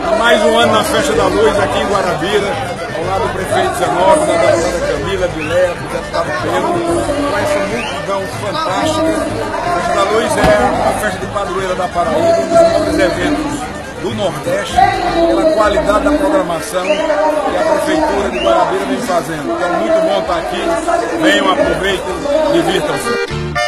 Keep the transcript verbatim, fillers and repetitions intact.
Há mais um ano na Festa da Luz aqui em Guarabira, ao lado do prefeito Zenóbio, da deputada Camila, de Léa, do deputado Pedro, com essa multidão fantástica. A Festa da Luz é a festa de padroeira da Paraíba, um dos maiores eventos do Nordeste, pela qualidade da programação que a Prefeitura de Guarabira vem fazendo. Então, muito bom estar aqui. Venham, aproveitem, divirtam-se.